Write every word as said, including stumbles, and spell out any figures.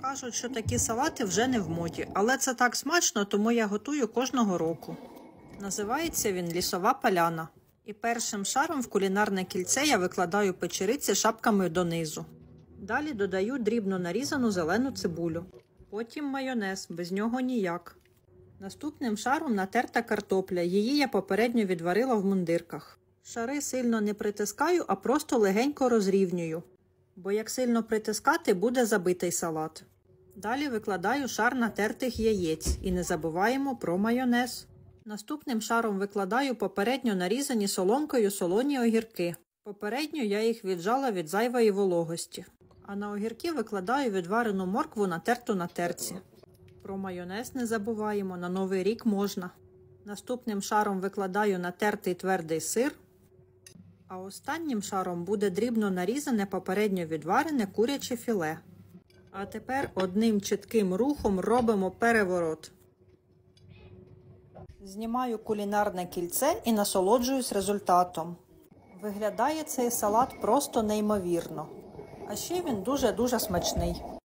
Кажуть, що такі салати вже не в моді, але це так смачно, тому я готую кожного року. Називається він «Лісова поляна». І першим шаром в кулінарне кільце я викладаю печериці шапками донизу. Далі додаю дрібно нарізану зелену цибулю. Потім майонез, без нього ніяк. Наступним шаром натерта картопля, її я попередньо відварила в мундирках. Шари сильно не притискаю, а просто легенько розрівнюю, бо як сильно притискати, буде забитий салат. Далі викладаю шар натертих яєць і не забуваємо про майонез. Наступним шаром викладаю попередньо нарізані соломкою солоні огірки. Попередньо я їх віджала від зайвої вологості. А на огірки викладаю відварену моркву натерту на терці. Про майонез не забуваємо, на Новий рік можна. Наступним шаром викладаю натертий твердий сир. А останнім шаром буде дрібно нарізане попередньо відварене куряче філе. А тепер одним чітким рухом робимо переворот. Знімаю кулінарне кільце і насолоджуюсь результатом. Виглядає цей салат просто неймовірно. А ще він дуже-дуже смачний.